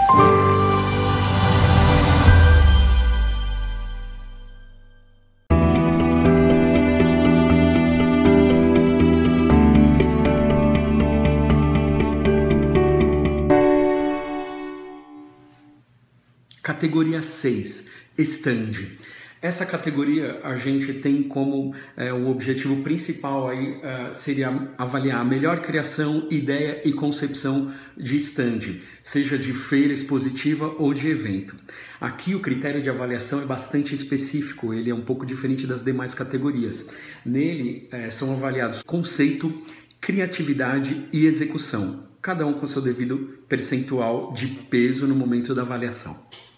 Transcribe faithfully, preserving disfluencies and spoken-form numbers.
Categoria seis, Stand. Essa categoria a gente tem como é, um objetivo principal aí, uh, seria avaliar a melhor criação, ideia e concepção de stand, seja de feira expositiva ou de evento. Aqui o critério de avaliação é bastante específico, ele é um pouco diferente das demais categorias. Nele é, são avaliados conceito, criatividade e execução, cada um com seu devido percentual de peso no momento da avaliação.